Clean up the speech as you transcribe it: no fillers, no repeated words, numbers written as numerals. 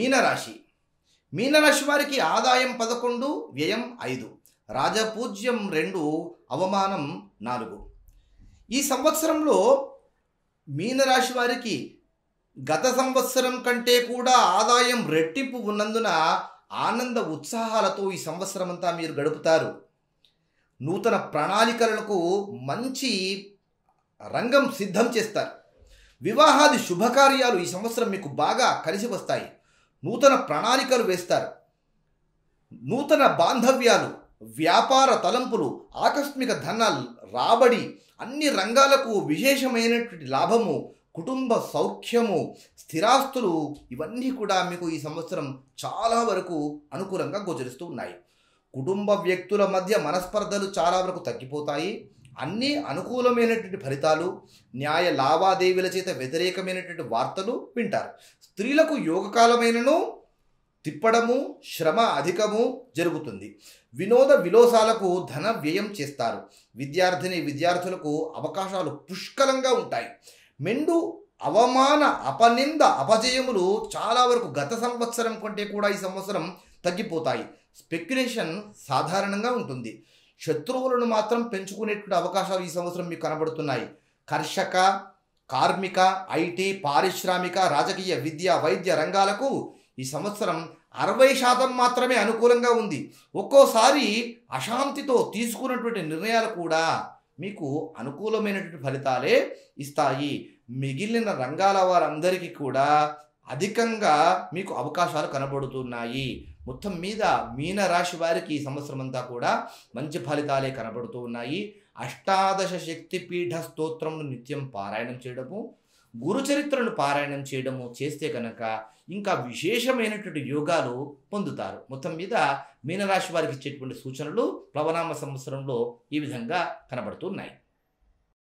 మీనరాశి. మీనరాశి వారికి ఆదాయం 11, వ్యయం 5, రాజపూజ్యం 2, అవమానం 4. ఈ సంవత్సరంలో మీనరాశి వారికి గత సంవత్సరం కంటే కూడా ఆదాయం రెట్టింపు ఉన్నందున ఆనంద ఉత్సాహాలతో ఈ సంవత్సరం అంతా మీరు గడుపుతారు. నూతన ప్రణాళికలకు మంచి రంగం సిద్ధం చేస్తారు. వివాహాది శుభకార్యాలు ఈ సంవత్సరం మీకు బాగా కలిసి వస్తాయి. నూతన ప్రణాళికలు వేస్తారు. నూతన బాంధవ్యాలు, వ్యాపార తలంపులు, ఆకస్మిక ధన రాబడి, అన్ని రంగాలకు విశేషమైనటువంటి లాభము, కుటుంబ సౌఖ్యము, స్థిరాస్తులు, ఇవన్నీ కూడా మీకు ఈ సంవత్సరం చాలా వరకు అనుకూలంగా గోచరిస్తూ ఉన్నాయి. కుటుంబ వ్యక్తుల మధ్య మనస్పర్ధలు చాలా వరకు తగ్గిపోతాయి. అన్నీ అనుకూలమైనటువంటి ఫలితాలు, న్యాయ లావాదేవీల చేత వ్యతిరేకమైనటువంటి వార్తలు వింటారు. స్త్రీలకు యోగకాలమైనను తిప్పడము, శ్రమ అధికము జరుగుతుంది. వినోద విలోసాలకు ధన వ్యయం చేస్తారు. విద్యార్థులకు అవకాశాలు పుష్కలంగా ఉంటాయి. మెండు అవమాన అపనింద అపజయములు చాలా వరకు గత సంవత్సరం కంటే కూడా ఈ సంవత్సరం తగ్గిపోతాయి. స్పెక్యులేషన్ సాధారణంగా ఉంటుంది. శత్రువులను మాత్రం పెంచుకునేటువంటి అవకాశాలు ఈ సంవత్సరం మీకు కనబడుతున్నాయి. కర్షక, కార్మిక, ఐటీ, పారిశ్రామిక, రాజకీయ, విద్య, వైద్య రంగాలకు ఈ సంవత్సరం 60% మాత్రమే అనుకూలంగా ఉంది. ఒక్కోసారి అశాంతితో తీసుకున్నటువంటి నిర్ణయాలు కూడా మీకు అనుకూలమైనటువంటి ఫలితాలే ఇస్తాయి. మిగిలిన రంగాల వారందరికీ కూడా అధికంగా మీకు అవకాశాలు కనబడుతున్నాయి. మొత్తం మీద మీనరాశి వారికి ఈ సంవత్సరం అంతా కూడా మంచి ఫలితాలే కనబడుతూ ఉన్నాయి. అష్టాదశ శక్తిపీఠ స్తోత్రంను నిత్యం పారాయణం చేయడము, గురుచరిత్రను పారాయణం చేయడము చేస్తే కనుక ఇంకా విశేషమైనటువంటి యోగాలు పొందుతారు. మొత్తం మీద మీనరాశి వారికి ఇచ్చేటువంటి సూచనలు ప్లవనామ సంవత్సరంలో ఈ విధంగా కనబడుతున్నాయి.